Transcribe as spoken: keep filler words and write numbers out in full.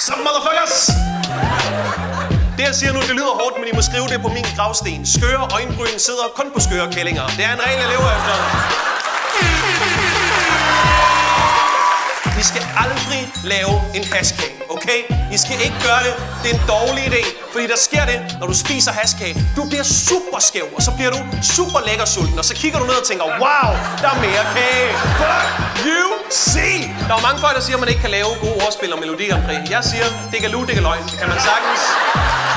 Some motherfuckers! Det jeg siger nu, det lyder hårdt, men I må skrive det på min gravsten. Skøre øjenbryn sidder kun på skøre kællinger. Det er en regel, jeg lever efter. I skal aldrig lave en hashkage, okay? I skal ikke gøre det. Det er en dårlig idé. Fordi der sker det, når du spiser hashkage. Du bliver super skæv, og så bliver du super lækker sulten. Og så kigger du ned og tænker, wow, der er mere kage. Fuck you see! Der er mange folk, der siger, at man ikke kan lave gode ordspil og melodier omkring. Jeg siger, det kan lu, det kan løgn. Det kan man sagtens.